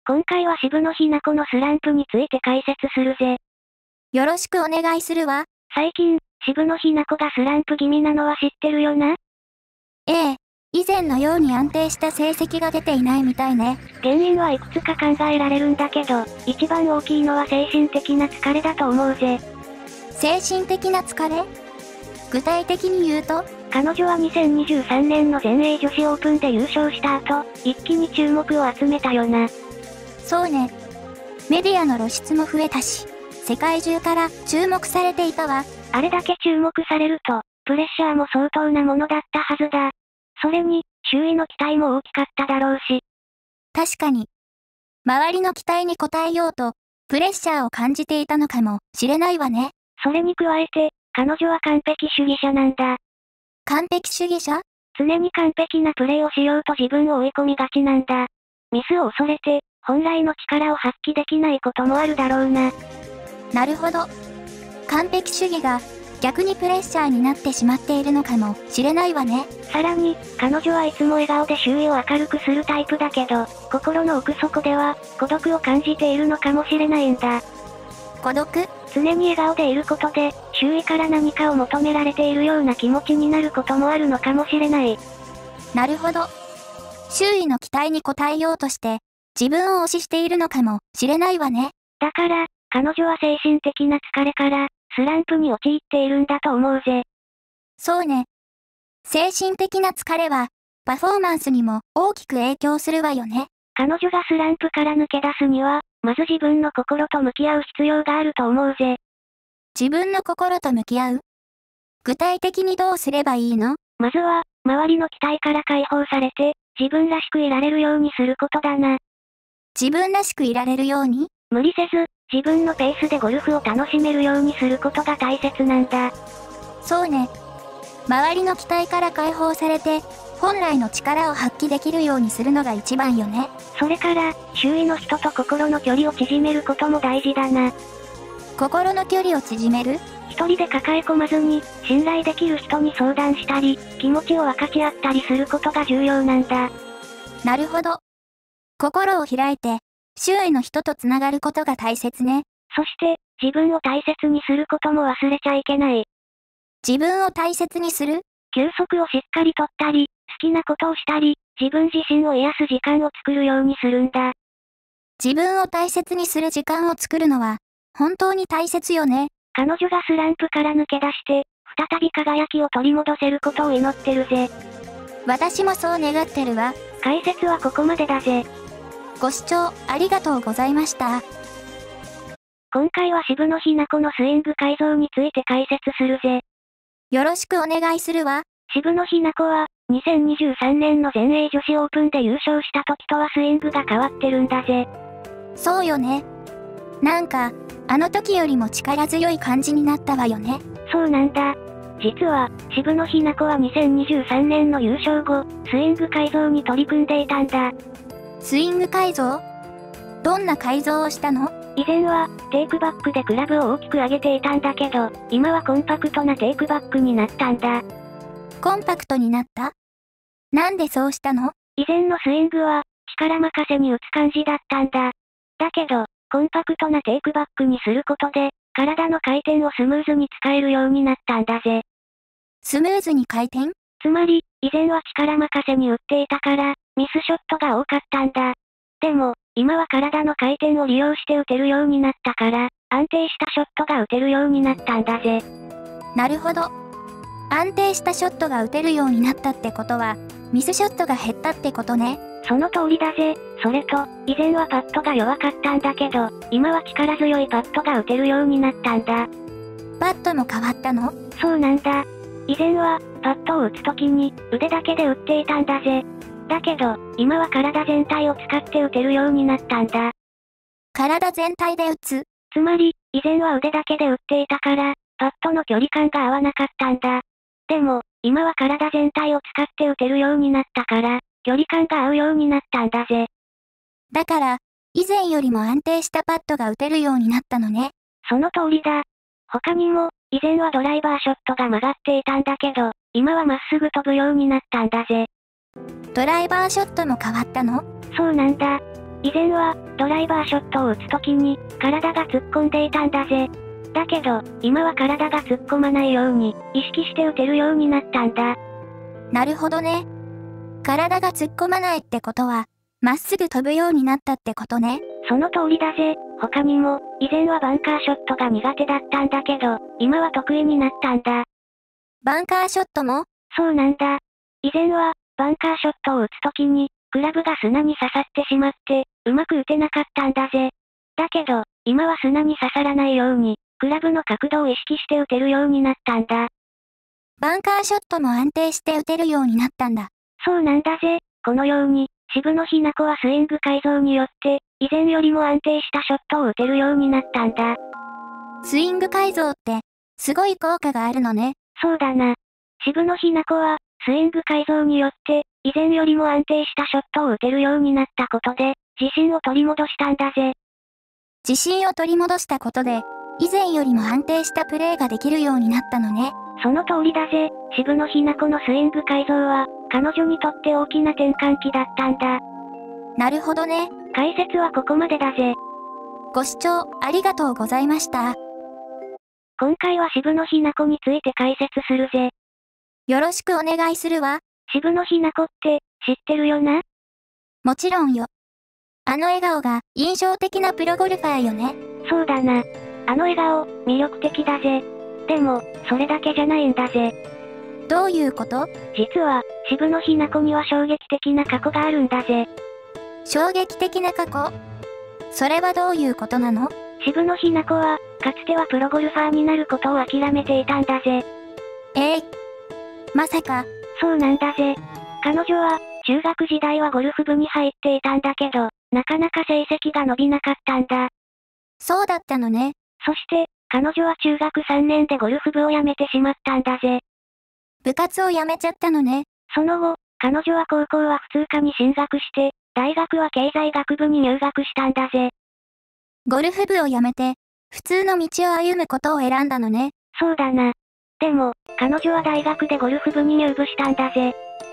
今回は渋野日向子のスランプについて解説するぜ。 よろしくお願いするわ。 最近、渋野日向子がスランプ気味なのは知ってるよな？ ええ、以前のように安定した成績が出ていないみたいね。 原因はいくつか考えられるんだけど、一番大きいのは精神的な疲れだと思うぜ。 精神的な疲れ？具体的に言うと？ 彼女は2023年の全英女子オープンで優勝した後、一気に注目を集めたよな。 そうね。メディアの露出も増えたし、世界中から注目されていたわ。 あれだけ注目されると、プレッシャーも相当なものだったはずだ。それに、周囲の期待も大きかっただろうし。 確かに。周りの期待に応えようと、プレッシャーを感じていたのかもしれないわね。 それに加えて、彼女は完璧主義者なんだ。 完璧主義者？ 常に完璧なプレーをしようと自分を追い込みがちなんだ。ミスを恐れて、本来の力を発揮できないこともあるだろうな。 なるほど。完璧主義が逆にプレッシャーになってしまっているのかもしれないわね。 さらに、彼女はいつも笑顔で周囲を明るくするタイプだけど、心の奥底では、孤独を感じているのかもしれないんだ。 孤独？ 常に笑顔でいることで、周囲から何かを求められているような気持ちになることもあるのかもしれない。 なるほど。周囲の期待に応えようとして、自分を推ししているのかもしれないわね。 だから、彼女は精神的な疲れから、スランプに陥っているんだと思うぜ。 そうね。精神的な疲れは、パフォーマンスにも大きく影響するわよね。 彼女がスランプから抜け出すには、まず自分の心と向き合う必要があると思うぜ。 自分の心と向き合う？具体的にどうすればいいの？ まずは、周りの期待から解放されて、自分らしくいられるようにすることだな。 自分らしくいられるように？ 無理せず、自分のペースでゴルフを楽しめるようにすることが大切なんだ。 そうね。周りの期待から解放されて、本来の力を発揮できるようにするのが一番よね。 それから、周囲の人と心の距離を縮めることも大事だな。 心の距離を縮める？ 一人で抱え込まずに、信頼できる人に相談したり、気持ちを分かち合ったりすることが重要なんだ。 なるほど。心を開いて、周囲の人とつながることが大切ね。 そして、自分を大切にすることも忘れちゃいけない。 自分を大切にする？ 休息をしっかりとったり、好きなことをしたり、自分自身を癒す時間を作るようにするんだ。 自分を大切にする時間を作るのは、本当に大切よね。 彼女がスランプから抜け出して、再び輝きを取り戻せることを祈ってるぜ。 私もそう願ってるわ。 解説はここまでだぜ。 ご視聴ありがとうございました。 今回は渋野日向子のスイング改造について解説するぜ。 よろしくお願いするわ。 渋野日向子は、2023年の全英女子オープンで優勝した時とはスイングが変わってるんだぜ。 そうよね。なんか、あの時よりも力強い感じになったわよね。 そうなんだ。実は、渋野日向子は2023年の優勝後、スイング改造に取り組んでいたんだ。 スイング改造？どんな改造をしたの？ 以前は、テイクバックでクラブを大きく上げていたんだけど、今はコンパクトなテイクバックになったんだ。 コンパクトになった？なんでそうしたの？ 以前のスイングは、力任せに打つ感じだったんだ。だけど、コンパクトなテイクバックにすることで、体の回転をスムーズに使えるようになったんだぜ。 スムーズに回転？ つまり、以前は力任せに打っていたから、ミスショットが多かったんだ。でも、今は体の回転を利用して打てるようになったから、安定したショットが打てるようになったんだぜ。 なるほど。安定したショットが打てるようになったってことは、ミスショットが減ったってことね。 その通りだぜ。それと、以前はパットが弱かったんだけど、今は力強いパットが打てるようになったんだ。 パットも変わったの？ そうなんだ。以前は、パットを打つときに、腕だけで打っていたんだぜ。だけど、今は体全体を使って打てるようになったんだ。 体全体で打つ？ つまり、以前は腕だけで打っていたから、パットの距離感が合わなかったんだ。でも、今は体全体を使って打てるようになったから、距離感が合うようになったんだぜ。 だから、以前よりも安定したパットが打てるようになったのね。 その通りだ。他にも、以前はドライバーショットが曲がっていたんだけど、今はまっすぐ飛ぶようになったんだぜ。 ドライバーショットも変わったの？ そうなんだ。 以前は、ドライバーショットを打つ時に、体が突っ込んでいたんだぜ。だけど、今は体が突っ込まないように、意識して打てるようになったんだ。 なるほどね。体が突っ込まないってことは、まっすぐ飛ぶようになったってことね。 その通りだぜ。他にも、以前はバンカーショットが苦手だったんだけど、今は得意になったんだ。 バンカーショットも？ そうなんだ。以前は、バンカーショットを打つときに、クラブが砂に刺さってしまって、うまく打てなかったんだぜ。だけど、今は砂に刺さらないように、クラブの角度を意識して打てるようになったんだ。 バンカーショットも安定して打てるようになったんだ。 そうなんだぜ。このように、渋野日向子はスイング改造によって、以前よりも安定したショットを打てるようになったんだ。 スイング改造って、すごい効果があるのね。 そうだな。渋野日向子は、スイング改造によって、以前よりも安定したショットを打てるようになったことで、自信を取り戻したんだぜ。 自信を取り戻したことで、以前よりも安定したプレーができるようになったのね。 その通りだぜ。渋野日向子のスイング改造は、彼女にとって大きな転換期だったんだ。 なるほどね。 解説はここまでだぜ。 ご視聴ありがとうございました。 今回は渋野日向子について解説するぜ。 よろしくお願いするわ。 渋野日向子って、知ってるよな？ もちろんよ。あの笑顔が印象的なプロゴルファーよね。 そうだな。あの笑顔、魅力的だぜ。でも、それだけじゃないんだぜ。 どういうこと？ 実は、渋野日向子には衝撃的な過去があるんだぜ。 衝撃的な過去？それはどういうことなの？ 渋野日向子は、かつてはプロゴルファーになることを諦めていたんだぜ。 まさか。 そうなんだぜ。彼女は、中学時代はゴルフ部に入っていたんだけど、なかなか成績が伸びなかったんだ。 そうだったのね。 そして、彼女は中学3年でゴルフ部を辞めてしまったんだぜ。 部活を辞めちゃったのね。 その後、彼女は高校は普通科に進学して、大学は経済学部に入学したんだぜ。 ゴルフ部を辞めて、普通の道を歩むことを選んだのね。 そうだな。でも、彼女は大学でゴルフ部に入部したんだぜ。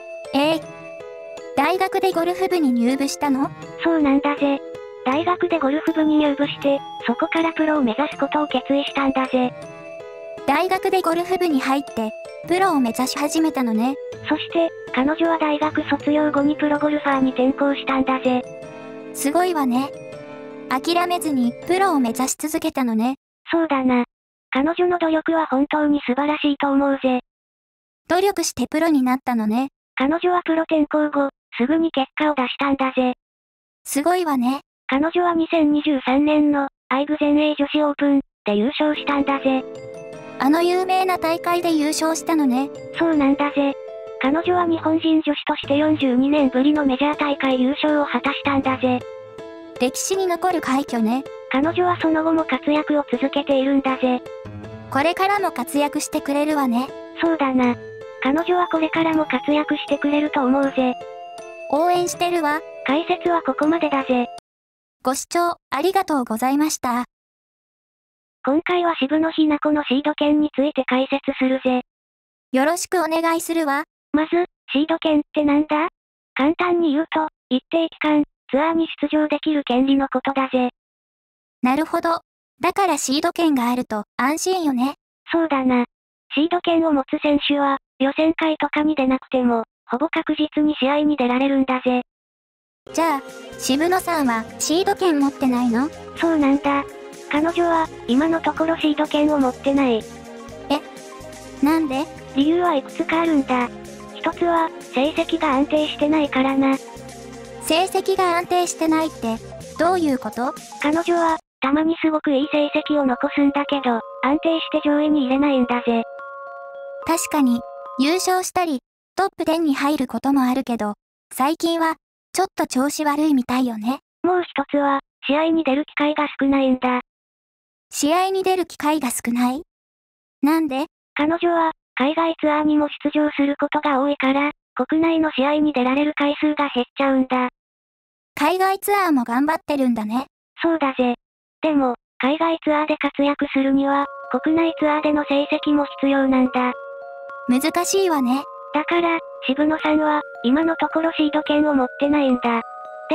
大学でゴルフ部に入部したの？ そうなんだぜ。大学でゴルフ部に入部して、そこからプロを目指すことを決意したんだぜ。 大学でゴルフ部に入って、プロを目指し始めたのね。 そして、彼女は大学卒業後にプロゴルファーに転向したんだぜ。 すごいわね。諦めずにプロを目指し続けたのね。 そうだな。彼女の努力は本当に素晴らしいと思うぜ。 努力してプロになったのね。 彼女はプロ転向後、すぐに結果を出したんだぜ。 すごいわね。 彼女は2023年のアイグ全英女子オープンで優勝したんだぜ。 あの有名な大会で優勝したのね。 そうなんだぜ。彼女は日本人女子として42年ぶりのメジャー大会優勝を果たしたんだぜ。 歴史に残る快挙ね。 彼女はその後も活躍を続けているんだぜ。 これからも活躍してくれるわね。 そうだな。彼女はこれからも活躍してくれると思うぜ。 応援してるわ。 解説はここまでだぜ。 ご視聴ありがとうございました。 今回は渋野日向子のシード権について解説するぜ。 よろしくお願いするわ。 まず、シード権ってなんだ？簡単に言うと、一定期間、ツアーに出場できる権利のことだぜ。 なるほど。だからシード権があると安心よね。 そうだな。シード権を持つ選手は、予選会とかに出なくても、ほぼ確実に試合に出られるんだぜ。 じゃあ、渋野さんはシード権持ってないの？ そうなんだ。彼女は、今のところシード権を持ってない。 なんで？ 理由はいくつかあるんだ。一つは、成績が安定してないからな。 成績が安定してないって、どういうこと？ 彼女は、たまにすごくいい成績を残すんだけど、安定して上位に入れないんだぜ。 確かに、優勝したり、トップ10に入ることもあるけど、最近は、ちょっと調子悪いみたいよね。 もう一つは、試合に出る機会が少ないんだ。 試合に出る機会が少ない？なんで？ 彼女は、海外ツアーにも出場することが多いから、国内の試合に出られる回数が減っちゃうんだ。 海外ツアーも頑張ってるんだね。 そうだぜ。でも、海外ツアーで活躍するには、国内ツアーでの成績も必要なんだ。 難しいわね。 だから、渋野さんは、今のところシード権を持ってないんだ。でも、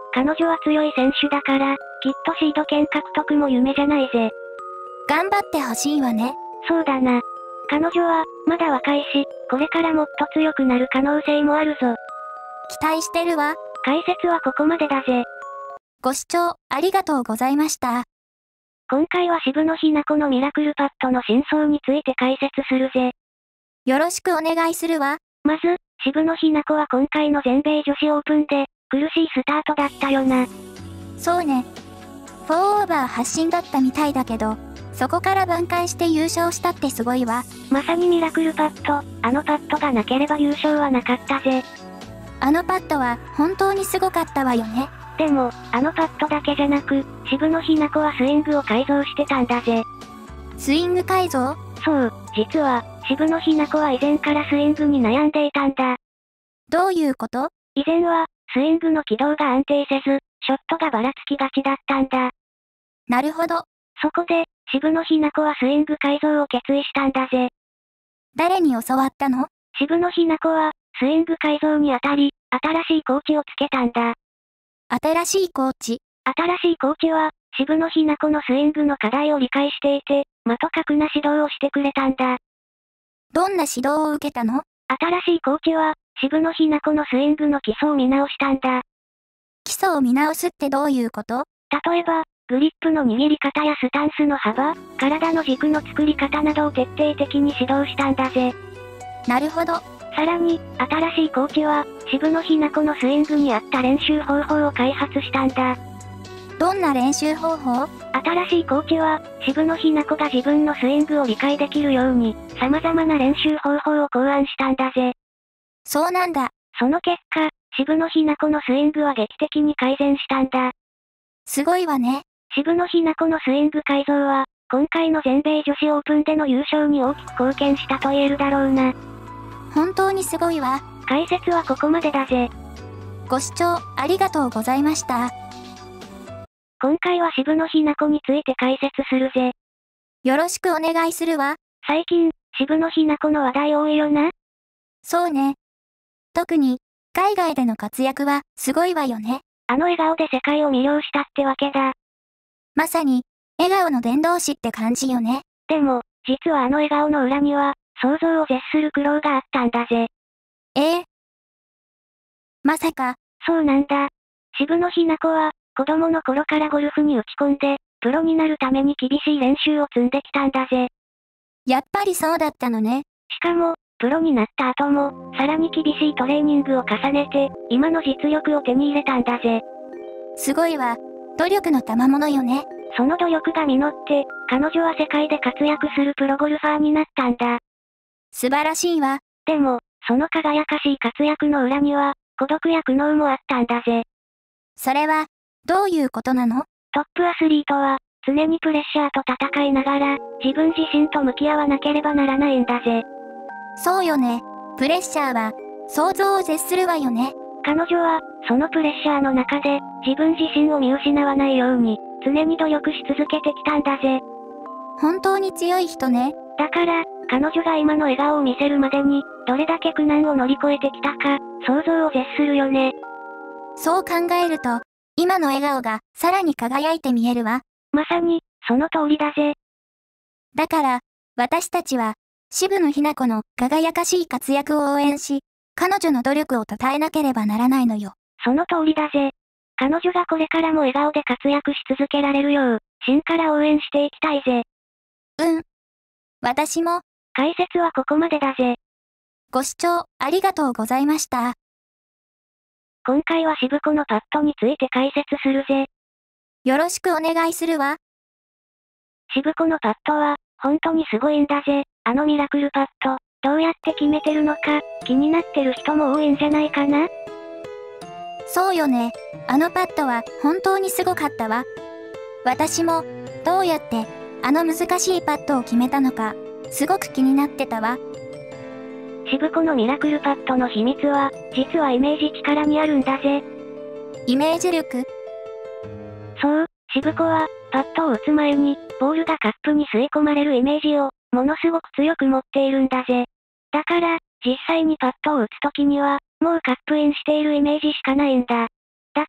彼女は強い選手だから、きっとシード権獲得も夢じゃないぜ。 頑張ってほしいわね。 そうだな。彼女は、まだ若いし、これからもっと強くなる可能性もあるぞ。 期待してるわ。 解説はここまでだぜ。 ご視聴ありがとうございました。 今回は渋野日向子のミラクルパットの真相について解説するぜ。 よろしくお願いするわ。 まず、渋野日向子は今回の全米女子オープンで、苦しいスタートだったよな。 そうね。4オーバー発進だったみたいだけど、そこから挽回して優勝したってすごいわ。 まさにミラクルパット、あのパットがなければ優勝はなかったぜ。 あのパットは本当にすごかったわよね。 でも、あのパットだけじゃなく、渋野日向子はスイングを改造してたんだぜ。 スイング改造？ そう、実は、渋野日向子は以前からスイングに悩んでいたんだ。 どういうこと？ 以前は、スイングの軌道が安定せず、ショットがばらつきがちだったんだ。 なるほど。 そこで、渋野日向子はスイング改造を決意したんだぜ。 誰に教わったの？ 渋野日向子は、スイング改造にあたり、新しいコーチをつけたんだ。 新しいコーチ。 新しいコーチは、渋野日向子のスイングの課題を理解していて、的確な指導をしてくれたんだ。 どんな指導を受けたの？ 新しいコーチは、渋野日向子のスイングの基礎を見直したんだ。 基礎を見直すってどういうこと？ 例えば、グリップの握り方やスタンスの幅、体の軸の作り方などを徹底的に指導したんだぜ。 なるほど。 さらに、新しいコーチは、渋野日向子のスイングに合った練習方法を開発したんだ。 どんな練習方法？ 新しいコーチは、渋野日向子が自分のスイングを理解できるように、様々な練習方法を考案したんだぜ。 そうなんだ。 その結果、渋野日向子のスイングは劇的に改善したんだ。 すごいわね。 渋野日向子のスイング改造は、今回の全米女子オープンでの優勝に大きく貢献したと言えるだろうな。 本当にすごいわ。 解説はここまでだぜ。 ご視聴ありがとうございました。 今回は渋野日向子について解説するぜ。 よろしくお願いするわ。 最近、渋野日向子の話題多いよな。 そうね。特に、海外での活躍はすごいわよね。 あの笑顔で世界を魅了したってわけだ。 まさに、笑顔の伝道師って感じよね。 でも、実はあの笑顔の裏には、想像を絶する苦労があったんだぜ。 まさか。 そうなんだ。渋野日向子は、子供の頃からゴルフに打ち込んで、プロになるために厳しい練習を積んできたんだぜ。 やっぱりそうだったのね。 しかも、プロになった後も、さらに厳しいトレーニングを重ねて、今の実力を手に入れたんだぜ。 すごいわ。努力の賜物よね。 その努力が実って、彼女は世界で活躍するプロゴルファーになったんだ。 素晴らしいわ。 でも、その輝かしい活躍の裏には、孤独や苦悩もあったんだぜ。 それは、どういうことなの？ トップアスリートは、常にプレッシャーと戦いながら、自分自身と向き合わなければならないんだぜ。 そうよね。プレッシャーは、想像を絶するわよね。 彼女は、そのプレッシャーの中で、自分自身を見失わないように、常に努力し続けてきたんだぜ。 本当に強い人ね。 だから、彼女が今の笑顔を見せるまでに、どれだけ苦難を乗り越えてきたか、想像を絶するよね。 そう考えると、今の笑顔がさらに輝いて見えるわ。 まさに、その通りだぜ。 だから、私たちは、渋野日向子の輝かしい活躍を応援し、彼女の努力を称えなければならないのよ。 その通りだぜ。彼女がこれからも笑顔で活躍し続けられるよう、心から応援していきたいぜ。 私も、 解説はここまでだぜ。 ご視聴ありがとうございました。 今回は渋子のパットについて解説するぜ。 よろしくお願いするわ。 渋子のパットは、本当にすごいんだぜ。あのミラクルパット、どうやって決めてるのか、気になってる人も多いんじゃないかな？ そうよね。あのパットは本当にすごかったわ。私も、どうやって、あの難しいパットを決めたのか、すごく気になってたわ。 渋子のミラクルパットの秘密は、実はイメージ力にあるんだぜ。 イメージ力？ そう、渋子は、パットを打つ前に、ボールがカップに吸い込まれるイメージを、ものすごく強く持っているんだぜ。だから、実際にパットを打つときには、もうカップインしているイメージしかないんだ。だから、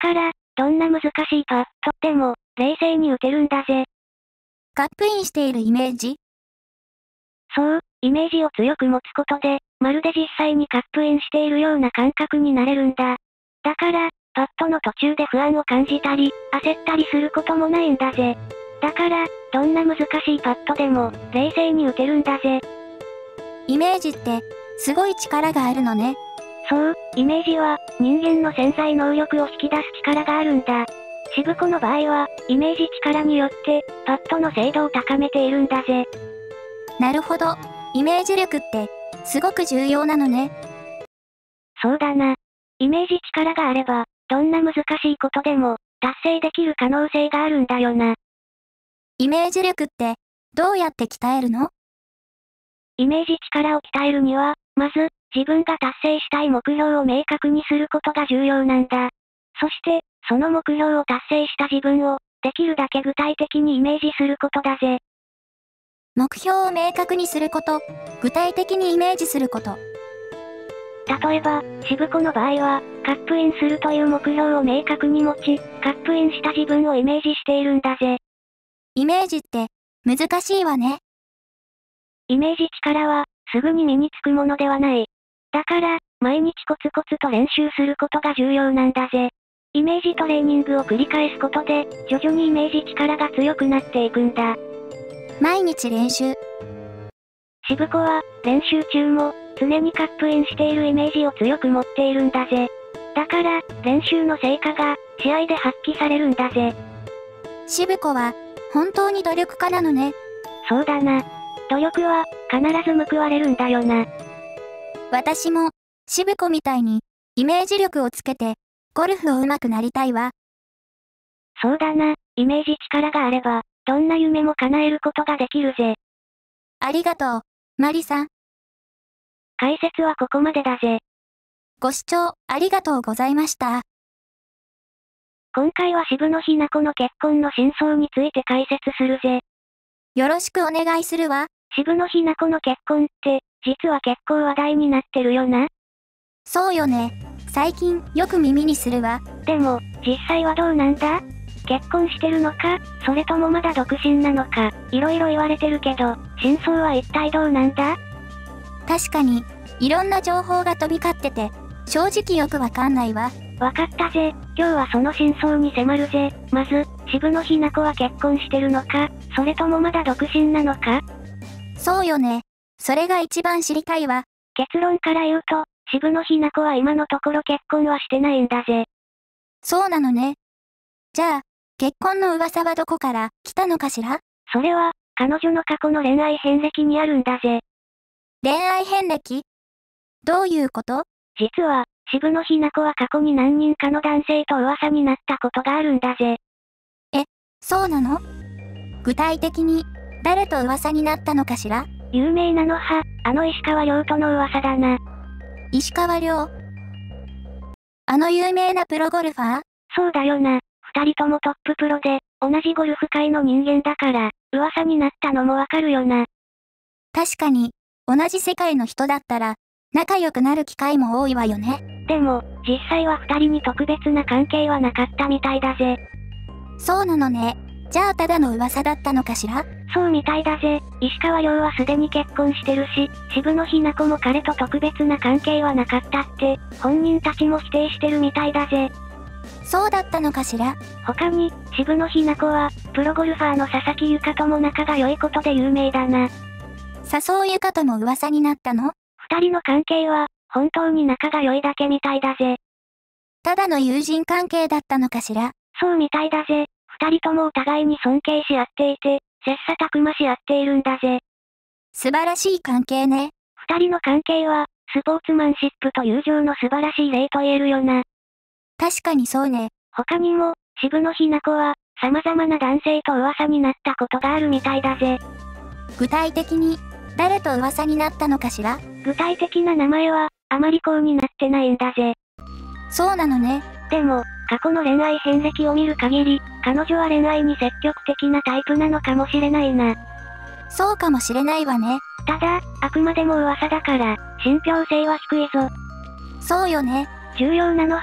どんな難しいパットでも、冷静に打てるんだぜ。 カップインしているイメージ？ そう、イメージを強く持つことで、まるで実際にカップインしているような感覚になれるんだ。だから、パットの途中で不安を感じたり、焦ったりすることもないんだぜ。だから、どんな難しいパットでも、冷静に打てるんだぜ。 イメージって、すごい力があるのね。 そう、イメージは、人間の潜在能力を引き出す力があるんだ。渋子の場合は、イメージ力によって、パットの精度を高めているんだぜ。 なるほど。イメージ力って、すごく重要なのね。 そうだな。イメージ力があれば、どんな難しいことでも、達成できる可能性があるんだよな。 イメージ力って、どうやって鍛えるの？ イメージ力を鍛えるには、まず、自分が達成したい目標を明確にすることが重要なんだ。そして、その目標を達成した自分を、できるだけ具体的にイメージすることだぜ。 目標を明確にすること、具体的にイメージすること。 例えば、渋子の場合は、カップインするという目標を明確に持ち、カップインした自分をイメージしているんだぜ。 イメージって、難しいわね。 イメージ力は、すぐに身につくものではない。だから、毎日コツコツと練習することが重要なんだぜ。イメージトレーニングを繰り返すことで、徐々にイメージ力が強くなっていくんだ。 毎日練習。 渋子は、練習中も、常にカップインしているイメージを強く持っているんだぜ。だから、練習の成果が、試合で発揮されるんだぜ。 渋子は、本当に努力家なのね。 そうだな。努力は、必ず報われるんだよな。 私も、渋子みたいに、イメージ力をつけて、ゴルフを上手くなりたいわ。 そうだな。イメージ力があれば、どんな夢も叶えることができるぜ。 ありがとう、マリさん。 解説はここまでだぜ。 ご視聴ありがとうございました。 今回は渋野日向子の結婚の真相について解説するぜ。 よろしくお願いするわ。 渋野日向子の結婚って、実は結構話題になってるよな。 そうよね。最近よく耳にするわ。 でも、実際はどうなんだ？結婚してるのか、それともまだ独身なのか、いろいろ言われてるけど、真相は一体どうなんだ？ 確かに、いろんな情報が飛び交ってて、正直よくわかんないわ。 わかったぜ。今日はその真相に迫るぜ。まず、渋野日向子は結婚してるのか、それともまだ独身なのか？ そうよね。それが一番知りたいわ。 結論から言うと、渋野日向子は今のところ結婚はしてないんだぜ。 そうなのね。じゃあ、結婚の噂はどこから来たのかしら？ それは、彼女の過去の恋愛遍歴にあるんだぜ。 恋愛遍歴？どういうこと？ 実は、渋野日向子は過去に何人かの男性と噂になったことがあるんだぜ。 え、そうなの？具体的に、誰と噂になったのかしら？ 有名なのは、石川遼との噂だな。 石川遼？あの有名なプロゴルファー？ そうだよな。二人ともトッププロで、同じゴルフ界の人間だから、噂になったのもわかるよな。 確かに、同じ世界の人だったら、仲良くなる機会も多いわよね。 でも、実際は二人に特別な関係はなかったみたいだぜ。 そうなのね。じゃあただの噂だったのかしら？ そうみたいだぜ。石川遼はすでに結婚してるし、渋野日向子も彼と特別な関係はなかったって、本人たちも否定してるみたいだぜ。 そうだったのかしら？ 他に、渋野日向子は、プロゴルファーの佐々木優香とも仲が良いことで有名だな。 笹生優香とも噂になったの？ 二人の関係は、本当に仲が良いだけみたいだぜ。 ただの友人関係だったのかしら？ そうみたいだぜ。二人ともお互いに尊敬し合っていて、切磋琢磨し合っているんだぜ。 素晴らしい関係ね。 二人の関係は、スポーツマンシップと友情の素晴らしい例と言えるよな。 確かにそうね。 他にも、渋野日向子は、様々な男性と噂になったことがあるみたいだぜ。 具体的に、誰と噂になったのかしら？ 具体的な名前は、あまり公になってないんだぜ。 そうなのね。 でも、過去の恋愛遍歴を見る限り、彼女は恋愛に積極的なタイプなのかもしれないな。 そうかもしれないわね。 ただ、あくまでも噂だから、信憑性は低いぞ。 そうよね。 重要なのは、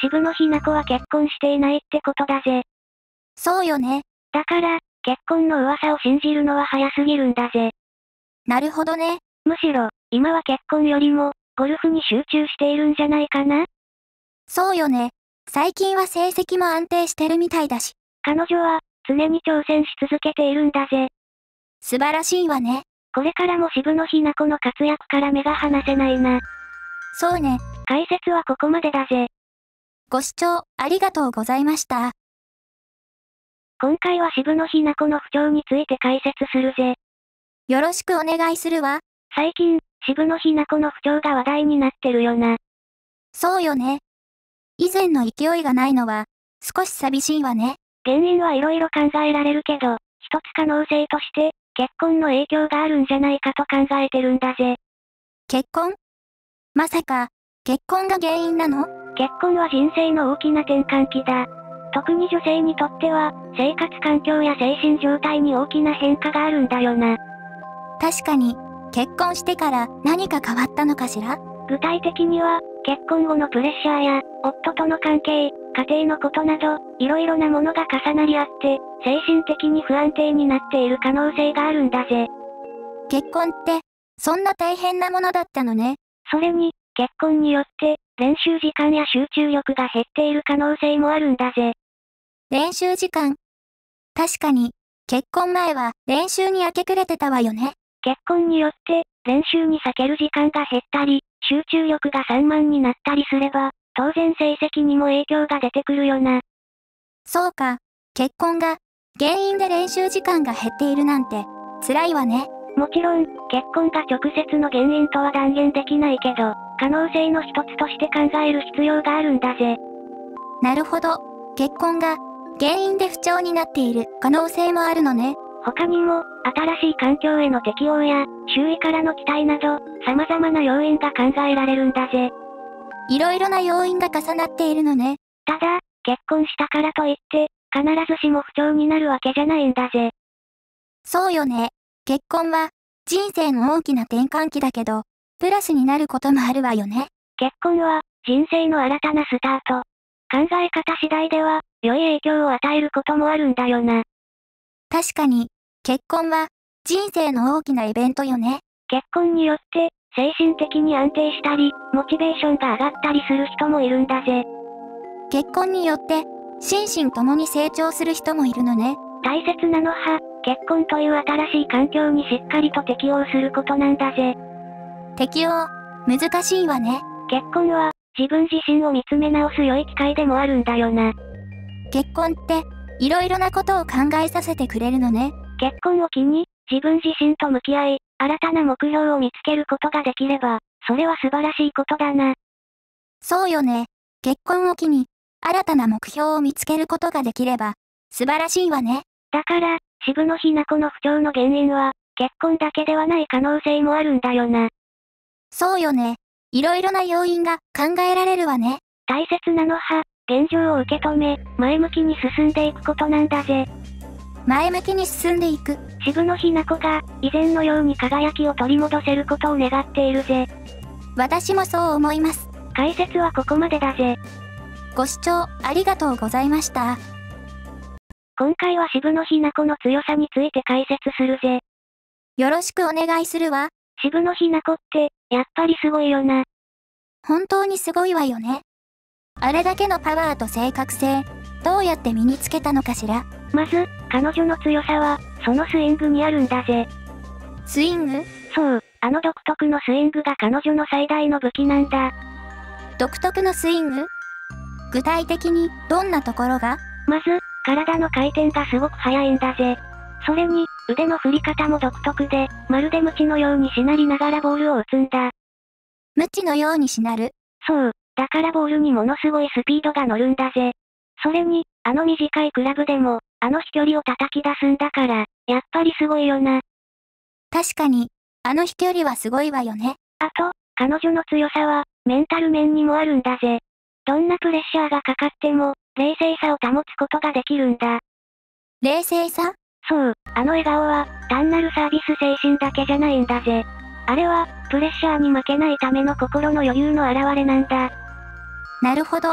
渋野日向子は結婚していないってことだぜ。 そうよね。 だから、結婚の噂を信じるのは早すぎるんだぜ。 なるほどね。 むしろ、今は結婚よりも、ゴルフに集中しているんじゃないかな？ そうよね。最近は成績も安定してるみたいだし。 彼女は、常に挑戦し続けているんだぜ。 素晴らしいわね。 これからも渋野日向子の活躍から目が離せないな。 そうね。 解説はここまでだぜ。 ご視聴ありがとうございました。 今回は渋野日向子の不調について解説するぜ。 よろしくお願いするわ。 最近、渋野日向子の不調が話題になってるよな。 そうよね。以前の勢いがないのは、少し寂しいわね。 原因はいろいろ考えられるけど、一つ可能性として、結婚の影響があるんじゃないかと考えてるんだぜ。 結婚？まさか、結婚が原因なの？ 結婚は人生の大きな転換期だ。特に女性にとっては、生活環境や精神状態に大きな変化があるんだよな。 確かに、結婚してから何か変わったのかしら？ 具体的には、結婚後のプレッシャーや、夫との関係、家庭のことなど、いろいろなものが重なり合って、精神的に不安定になっている可能性があるんだぜ。 結婚って、そんな大変なものだったのね。 それに、結婚によって、練習時間や集中力が減っている可能性もあるんだぜ。 練習時間。確かに、結婚前は練習に明け暮れてたわよね。 結婚によって、練習に避ける時間が減ったり、集中力が散漫になったりすれば、当然成績にも影響が出てくるよな。 そうか、結婚が原因で練習時間が減っているなんて、辛いわね。 もちろん、結婚が直接の原因とは断言できないけど、可能性の一つとして考える必要があるんだぜ。 なるほど、結婚が原因で不調になっている可能性もあるのね。 他にも、新しい環境への適応や、周囲からの期待など、様々な要因が考えられるんだぜ。 いろいろな要因が重なっているのね。 ただ、結婚したからといって、必ずしも不調になるわけじゃないんだぜ。 そうよね。結婚は、人生の大きな転換期だけど、プラスになることもあるわよね。 結婚は、人生の新たなスタート。考え方次第では、良い影響を与えることもあるんだよな。 確かに、結婚は、人生の大きなイベントよね。 結婚によって、精神的に安定したり、モチベーションが上がったりする人もいるんだぜ。 結婚によって、心身ともに成長する人もいるのね。 大切なのは、結婚という新しい環境にしっかりと適応することなんだぜ。 適応、難しいわね。 結婚は、自分自身を見つめ直す良い機会でもあるんだよな。 結婚って、いろいろなことを考えさせてくれるのね。 結婚を機に、自分自身と向き合い、新たな目標を見つけることができれば、それは素晴らしいことだな。 そうよね。結婚を機に、新たな目標を見つけることができれば、素晴らしいわね。 だから、渋野日向子の不調の原因は、結婚だけではない可能性もあるんだよな。 そうよね。いろいろな要因が考えられるわね。 大切なのは、現状を受け止め、前向きに進んでいくことなんだぜ。 前向きに進んでいく。 渋野日向子が、以前のように輝きを取り戻せることを願っているぜ。 私もそう思います。 解説はここまでだぜ。 ご視聴ありがとうございました。 今回は渋野日向子の強さについて解説するぜ。 よろしくお願いするわ。 渋野日向子って、やっぱりすごいよな。 本当にすごいわよね。あれだけのパワーと正確性、どうやって身につけたのかしら。 まず、彼女の強さは、そのスイングにあるんだぜ。 スイング？ そう、あの独特のスイングが彼女の最大の武器なんだ。 独特のスイング？具体的に、どんなところが？ まず、体の回転がすごく速いんだぜ。それに、腕の振り方も独特で、まるで鞭のようにしなりながらボールを打つんだ。 鞭のようにしなる？ そう、だからボールにものすごいスピードが乗るんだぜ。それに、あの短いクラブでも、あの飛距離を叩き出すんだから、やっぱりすごいよな。 確かに、あの飛距離はすごいわよね。 あと、彼女の強さは、メンタル面にもあるんだぜ。どんなプレッシャーがかかっても、冷静さを保つことができるんだ。 冷静さ？ そう、あの笑顔は、単なるサービス精神だけじゃないんだぜ。あれは、プレッシャーに負けないための心の余裕の表れなんだ。 なるほど。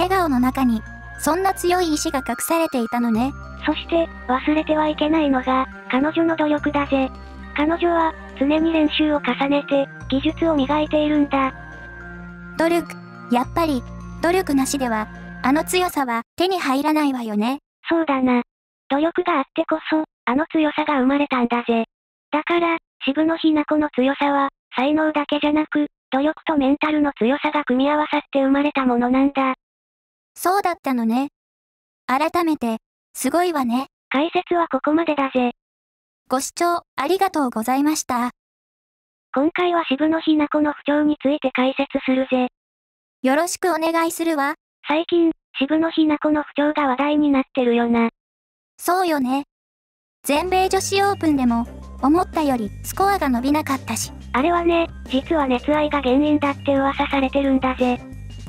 笑顔の中に、そんな強い意志が隠されていたのね。 そして、忘れてはいけないのが、彼女の努力だぜ。彼女は、常に練習を重ねて、技術を磨いているんだ。 努力。やっぱり、努力なしでは、あの強さは手に入らないわよね。 そうだな。努力があってこそ、あの強さが生まれたんだぜ。だから、渋野日向子の強さは、才能だけじゃなく、努力とメンタルの強さが組み合わさって生まれたものなんだ。 そうだったのね。改めて、すごいわね。 解説はここまでだぜ。 ご視聴ありがとうございました。 今回は渋野日向子の不調について解説するぜ。 よろしくお願いするわ。 最近、渋野日向子の不調が話題になってるよな。 そうよね。全米女子オープンでも、思ったよりスコアが伸びなかったし。 あれはね、実は熱愛が原因だって噂されてるんだぜ。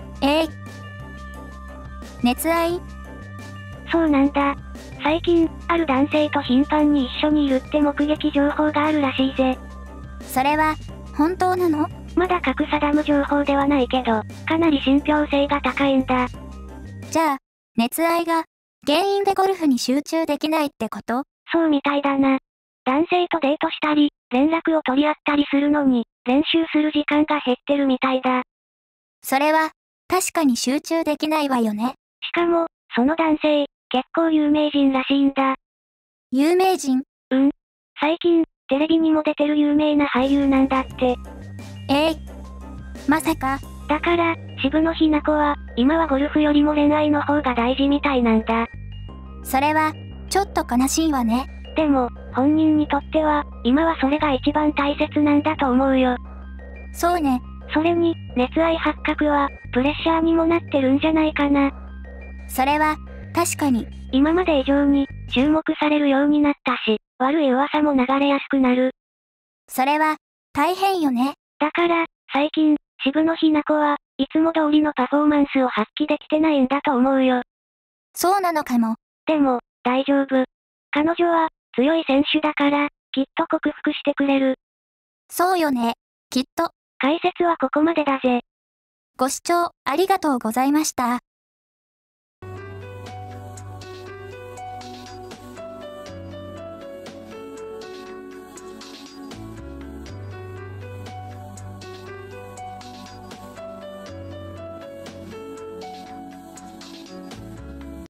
熱愛？ そうなんだ。最近、ある男性と頻繁に一緒にいるって目撃情報があるらしいぜ。 それは、本当なの？ まだ確定む情報ではないけど、かなり信憑性が高いんだ。 じゃあ、熱愛が、原因でゴルフに集中できないってこと？ そうみたいだな。男性とデートしたり、連絡を取り合ったりするのに、練習する時間が減ってるみたいだ。 それは、確かに集中できないわよね。 しかも、その男性、結構有名人らしいんだ。 有名人？ 最近、テレビにも出てる有名な俳優なんだって。 まさか。 だから、渋野日向子は、今はゴルフよりも恋愛の方が大事みたいなんだ。 それは、ちょっと悲しいわね。 でも、本人にとっては、今はそれが一番大切なんだと思うよ。 そうね。 それに、熱愛発覚は、プレッシャーにもなってるんじゃないかな。 それは、確かに。 今まで以上に、注目されるようになったし、悪い噂も流れやすくなる。 それは、大変よね。 だから、最近、渋野日向子は、いつも通りのパフォーマンスを発揮できてないんだと思うよ。 そうなのかも。 でも、大丈夫。彼女は、強い選手だから、きっと克服してくれる。 そうよね。きっと。 解説はここまでだぜ。 ご視聴ありがとうございました。